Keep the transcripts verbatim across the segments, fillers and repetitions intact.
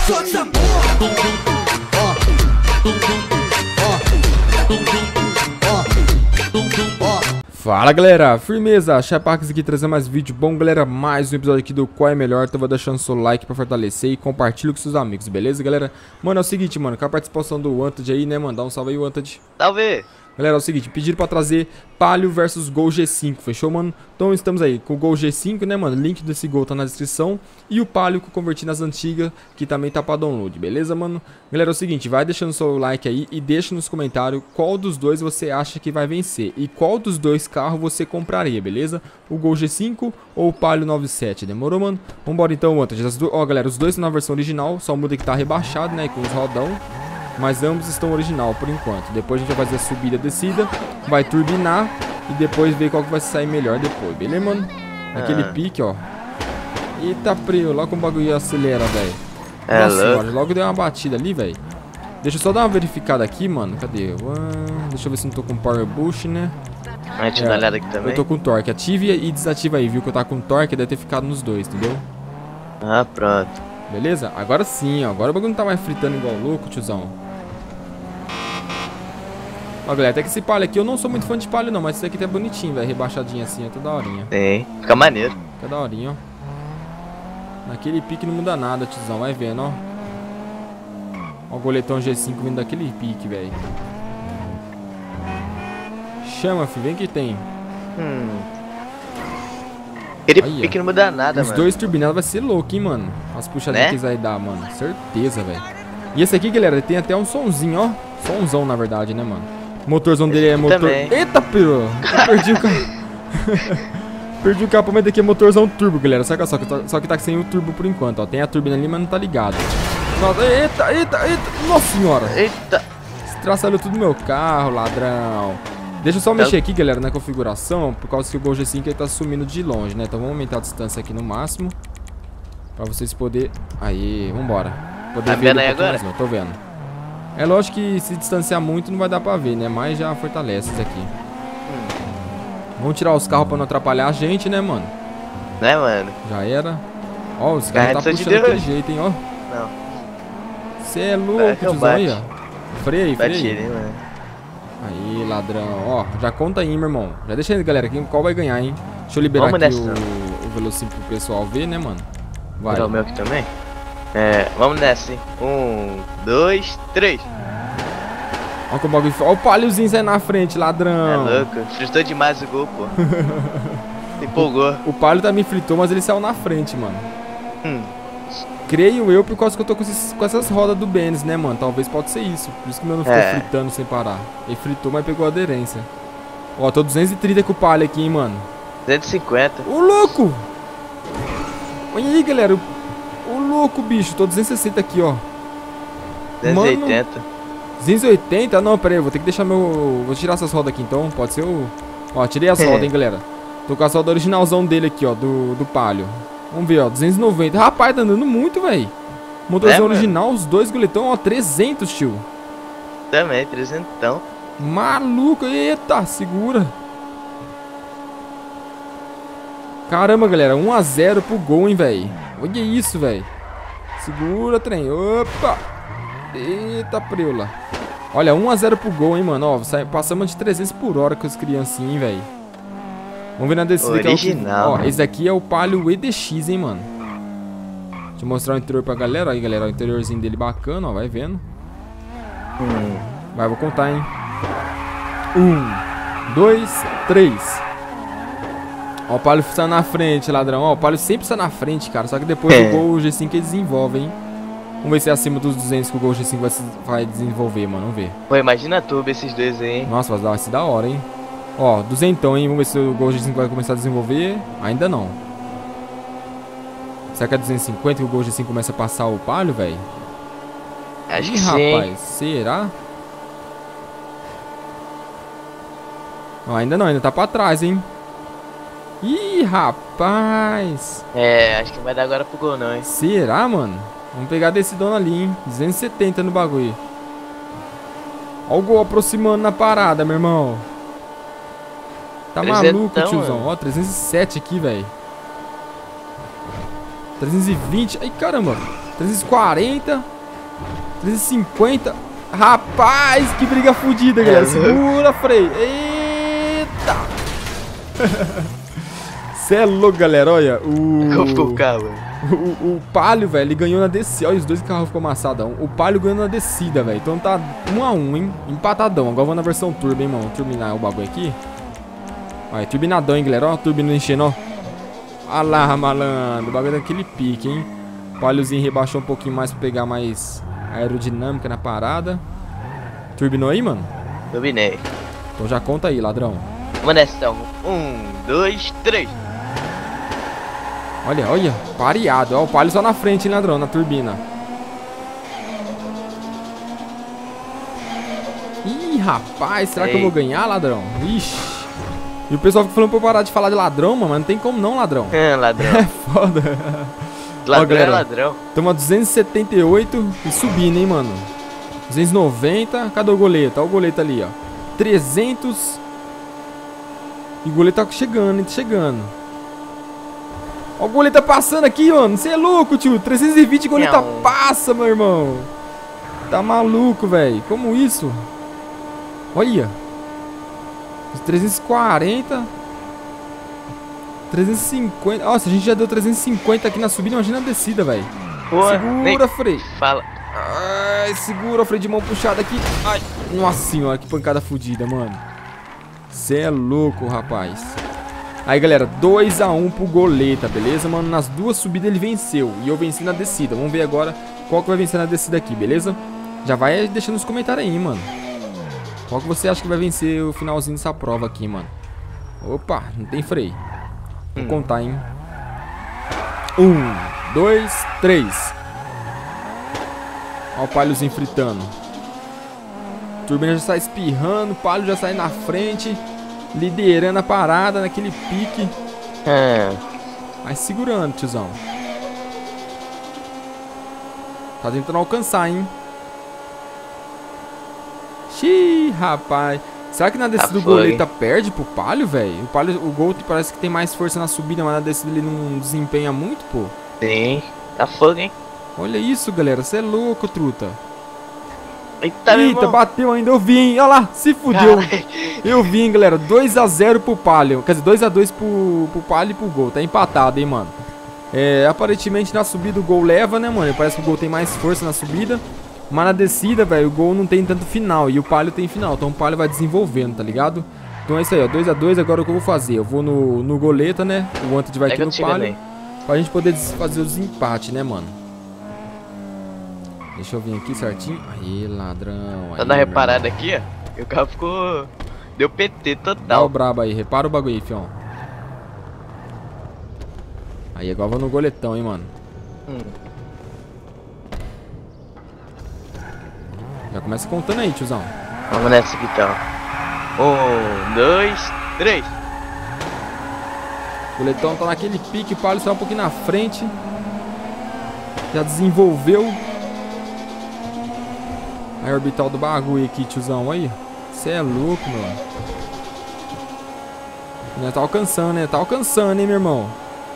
Fala galera, firmeza, Chapax aqui trazendo mais vídeo. Bom galera, mais um episódio aqui do Qual é Melhor. Então vou deixando seu like pra fortalecer e compartilha com seus amigos, beleza galera? Mano, é o seguinte, mano, com a participação do Wanted aí, né, mano, dá um salve aí, Wanted. Salve! Galera, é o seguinte, pediram pra trazer Palio versus Gol G cinco, fechou, mano? Então estamos aí com o Gol G cinco, né, mano? Link desse Gol tá na descrição. E o Palio que eu converti nas antigas, que também tá pra download, beleza, mano? Galera, é o seguinte, vai deixando seu like aí e deixa nos comentários qual dos dois você acha que vai vencer. E qual dos dois carros você compraria, beleza? O Gol G cinco ou o Palio noventa e sete, demorou, mano? Vambora então, Wanted. Ó, galera, os dois estão na versão original, só muda que tá rebaixado, né, com os rodão. Mas ambos estão original por enquanto. Depois a gente vai fazer a subida e a descida, vai turbinar e depois ver qual que vai sair melhor depois, beleza, mano? Aquele ah. pique, ó. Eita, frio, logo como o bagulho acelera, velho. É Nossa louco. senhora, logo deu uma batida ali, velho. Deixa eu só dar uma verificada aqui, mano. Cadê? Uh, deixa eu ver se não tô com Power Boost, né? A gente dá uma olhada aqui também. Eu tô com torque. Ative e desativa aí, viu? Que eu tá com torque, deve ter ficado nos dois, entendeu? Ah, pronto. Beleza? Agora sim, ó. Agora o bagulho não tá mais fritando igual louco, tiozão. Ó, galera, até que esse palio aqui, eu não sou muito fã de palio não, mas esse aqui tá bonitinho, velho, rebaixadinho assim, é toda horinha. Tem, fica maneiro. Fica da horinha, ó. Naquele pique não muda nada, tiozão, vai vendo, ó. Ó o goletão G cinco vindo daquele pique, velho. Chama, filho, vem que tem. Hum. Aquele Aí, pique não muda nada, os mano. Os dois turbinados vai ser louco, hein, mano. As puxadinhas né? que eles vai dar, mano. Certeza, velho. E esse aqui, galera, tem até um sonzinho, ó. Sonzão, na verdade, né, mano? O motorzão dele é motor... Também. Eita, peru! Eu perdi o carro. Perdi o capô, mas daqui é motorzão turbo, galera. Saca só, que tá, só que tá sem o turbo por enquanto, ó. Tem a turbina ali, mas não tá ligado. Nossa, eita, eita, eita. Nossa senhora. Eita. Estraçalhou tudo no meu carro, ladrão. Deixa eu só mexer aqui, galera, na configuração, por causa que o Gol G cinco ele tá sumindo de longe, né? Então vamos aumentar a distância aqui no máximo. Pra vocês poderem... Aí, vambora. Poder Tá ver vendo aí um agora? mais, não, tô vendo. É lógico que se distanciar muito não vai dar pra ver, né? Mas já fortalece isso aqui. Hum. Vamos tirar os carros pra não atrapalhar a gente, né, mano? Né, mano? Já era. Ó, os caras tá puxando de daquele jeito, hein, ó. Não. Cê é louco, tiozão aí, ó. Freia aí, freia aí. Bate, mano. Aí, ladrão. Ó, já conta aí, meu irmão. Já deixa aí, galera, quem, qual vai ganhar, hein? Deixa eu liberar Vamos aqui nessa. o, o velocímetro pro pessoal ver, né, mano? Vai. Vou dar o meu aqui também. É, vamos nessa, hein? Um, dois, três. Olha como o bagulho... Olha o paliozinho saindo na frente, ladrão. É louco. Fritou demais o gol, pô. Empolgou. O palio também fritou, mas ele saiu na frente, mano. Hum. Creio eu, por causa que eu tô com, esses, com essas rodas do Benz, né, mano? Talvez pode ser isso. Por isso que o meu não ficou É. fritando sem parar. Ele fritou, mas pegou aderência. Ó, tô duzentos e trinta com o palio aqui, hein, mano. duzentos e cinquenta. Ô, louco! Olha aí, galera. Ô, louco, bicho. Tô duzentos e sessenta aqui, ó. duzentos e oitenta. duzentos e oitenta? Não, pera aí. Vou ter que deixar meu... Vou tirar essas rodas aqui, então. Pode ser o... Ó, tirei as rodas, hein, galera. Tô com a roda originalzão dele aqui, ó. Do, do palio. Vamos ver, ó, duzentos e noventa. Rapaz, tá andando muito, velho. Motorzão É, original, os dois goletão, ó, trezentos, tio. Também, trezentão. Maluco, eita, segura. Caramba, galera, um a zero pro Gol, hein, velho. Olha isso, velho. Segura, trem. Opa. Eita, preula. Olha, um a zero pro Gol, hein, mano. Ó, sai, passamos de trezentos por hora com as criancinhas, hein, velho. Vamos ver na descida. Original. Que é o que... Ó, esse aqui é o Palio E D X, hein, mano. Deixa eu mostrar o interior pra galera. Aí, galera, o interiorzinho dele bacana, ó. Vai vendo. Hum. Vai, vou contar, hein. Um, dois, três. Ó, o Palio está na frente, ladrão. Ó, o Palio sempre está na frente, cara. Só que depois é. o Gol G cinco ele desenvolve, hein. Vamos ver se é acima dos duzentos que o Gol G cinco vai, vai desenvolver, mano. Vamos ver. Pô, imagina a turbo esses dois aí, hein. Nossa, vai ser da hora, hein. Ó, duzentão, hein? Vamos ver se o Gol G cinco vai começar a desenvolver. Ainda não. Será que é duzentos e cinquenta que o Gol G cinco começa a passar o Palio, velho? Acho Ih, que rapaz, sim. será? Não, ainda não, ainda tá pra trás, hein? Ih, rapaz. É, acho que não vai dar agora pro Gol não, hein. Será, mano? Vamos pegar desse dono ali, hein? duzentos e setenta no bagulho. Ó o Gol aproximando na parada, meu irmão. Tá maluco, tiozão. Ó, trezentos e sete aqui, velho. trezentos e vinte. Ai, caramba. trezentos e quarenta. trezentos e cinquenta. Rapaz, que briga fodida, galera. Segura, Frei. Eita. Cê é louco, galera. Olha, o... o carro. O, o Palio, velho, ele ganhou na descida. Olha, os dois carros ficou amassadão. O Palio ganhou na descida, velho. Então tá um a um, hein? Empatadão. Agora vamos na versão turbo, hein, mano. Turbinar o bagulho aqui. Olha, turbinadão, hein, galera. Ó, a turbina enchendo, ó. Olha lá, malandro. O bagulho é daquele pique, hein? O Paliozinho rebaixou um pouquinho mais pra pegar mais aerodinâmica na parada. Turbinou aí, mano? Turbinei. Então já conta aí, ladrão. Vamos nessa. Um, dois, três. Olha, olha, pareado. Ó, o Palio só na frente, hein, ladrão, na turbina. Ih, rapaz, será Ei. que eu vou ganhar, ladrão? Ixi. E o pessoal fica falando pra eu parar de falar de ladrão, mano, mas não tem como não, ladrão. É, ladrão. É foda. Ladrão. Ó, galera, é ladrão. Tamo a duzentos e setenta e oito e subindo, hein, mano. duzentos e noventa. Cadê o goleto? Olha o goleto ali, ó. trezentos. E o goleto tá chegando, hein, tá chegando. Ó, o goleiro tá passando aqui, mano. Você é louco, tio. trezentos e vinte, o goleiro tá passa, meu irmão. Tá maluco, velho. Como isso? Olha. trezentos e quarenta. trezentos e cinquenta. Nossa, a gente já deu trezentos e cinquenta aqui na subida. Imagina a descida, velho. Segura, Frei. Fala. Ai, segura, Frei, de mão puxada aqui. Ai. Nossa senhora, que pancada fodida, mano. Você é louco, rapaz. Aí, galera, dois a um pro Goleta, beleza, mano? Nas duas subidas ele venceu e eu venci na descida. Vamos ver agora qual que vai vencer na descida aqui, beleza? Já vai deixando nos comentários aí, mano. Qual que você acha que vai vencer o finalzinho dessa prova aqui, mano? Opa, não tem freio. Vou hum. contar, hein? Um, dois, três. Ó o Paliozinho fritando. A turbina já sai espirrando, o Palio já sai na frente. Liderando a parada naquele pique. É. Mas segurando, tiozão. Tá tentando alcançar, hein? Xiii, rapaz. Será que na descida do Goleta perde pro Palio, velho? O Palio, o Gol parece que tem mais força na subida, mas na descida ele não desempenha muito, pô. Sim, tá fogo, hein? Olha isso, galera. Você é louco, truta. Eita, Eita, bateu ainda, eu vi, hein? Olha lá, se fudeu. Eu vi, hein, galera. dois a zero pro Palio. Quer dizer, dois a dois pro, pro Palio e pro Gol. Tá empatado, hein, mano. É, aparentemente na subida o Gol leva, né, mano? Parece que o Gol tem mais força na subida. Mas na descida, velho, o Gol não tem tanto final. E o Palio tem final. Então o Palio vai desenvolvendo, tá ligado? Então é isso aí, ó. dois a dois. Agora o que eu vou fazer? Eu vou no, no Goleta, né? O Wanted vai aqui no Palio. Pra gente poder fazer o desempate, né, mano? Deixa eu vir aqui certinho. Aí, ladrão. Tá dando reparada aqui, ó. E o carro ficou... Deu P T total. Dá o brabo aí. Repara o bagulho aí, fião. Aí, agora vou no goletão, hein, mano. Hum. Já começa contando aí, tiozão. Vamos nessa aqui, então. Um, dois, três. O goletão tá naquele pique. O Palio saiu um pouquinho na frente. Já desenvolveu. A orbital do bagulho aqui, tiozão, aí. Você é louco, meu. Já tá alcançando, né? Tá alcançando, hein, meu irmão.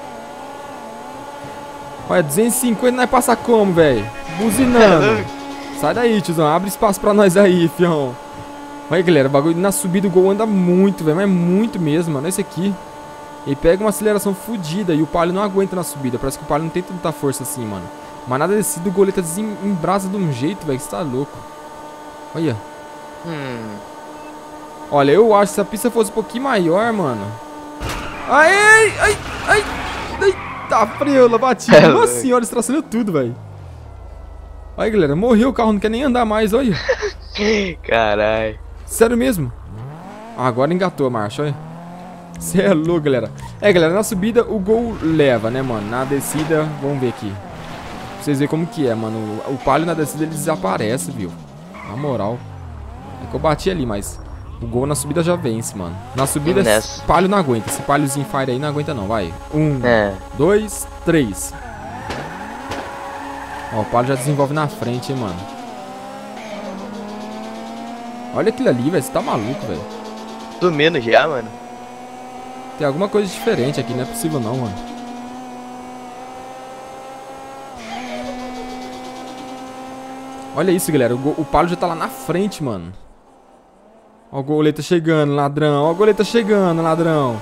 Olha, duzentos e cinquenta nós passa como, velho? Buzinando. Sai daí, tiozão. Abre espaço pra nós aí, fião. Olha, galera, o bagulho na subida o Gol anda muito, velho. Mas muito mesmo, mano. Esse aqui. Ele pega uma aceleração fodida e o Palio não aguenta na subida. Parece que o Palio não tem tanta força assim, mano. Mas nada descido, o Goleta desembrasa de um jeito, velho, que você tá louco. Olha. Hum. Olha, eu acho que se a pista fosse um pouquinho maior, mano. Ai, ai, ai, ai. ai tá frio, bati. Nossa senhora, estraçalhou tudo, velho. Olha, galera, morreu o carro, não quer nem andar mais, olha. Caralho. Sério mesmo? Ah, agora engatou a marcha, olha. Você é louco, galera. É, galera, na subida o Gol leva, né, mano? Na descida, vamos ver aqui. Pra vocês verem como que é, mano. O Palio na descida ele desaparece, viu? Na moral. É que eu bati ali, mas o Gol na subida já vence, mano. Na subida, esse Palio não aguenta. Esse Paliozinho Fire aí não aguenta não, vai. Um, é. dois, três. Ó, o Palio já desenvolve na frente, hein, mano. Olha aquilo ali, velho. Você tá maluco, velho. Tô menos já, mano. Tem alguma coisa diferente aqui, não é possível não, mano. Olha isso, galera. O, o Palio já tá lá na frente, mano. Ó o goleta chegando, ladrão. Ó o goleta chegando, ladrão.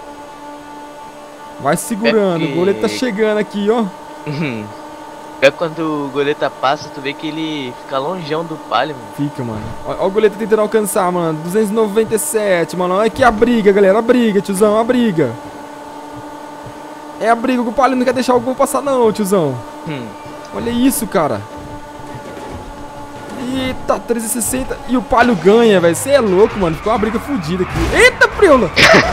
Vai segurando. É que... O goleta tá chegando aqui, ó. É quando o goleta passa, tu vê que ele fica longeão do Palio, mano. Fica, mano. Ó, ó o goleta tentando alcançar, mano. duzentos e noventa e sete, mano. Olha aqui a briga, galera. A briga, tiozão. A briga. É a briga. O Palio não quer deixar o gol passar, não, tiozão. Hum. Olha isso, cara. Eita, trezentos e sessenta. E o Palio ganha, velho. Você é louco, mano. Ficou uma briga fodida aqui. Eita, Priola.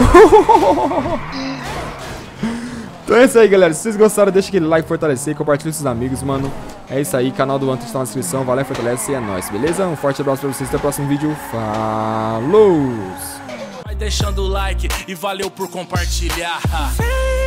Então é isso aí, galera. Se vocês gostaram, deixa aquele like, fortalecer, compartilha com seus amigos, mano. É isso aí. Canal do Hunter está na descrição. Valeu, fortalece e é nóis, beleza? Um forte abraço pra vocês. Até o próximo vídeo. Falou! Vai deixando o like e valeu por compartilhar.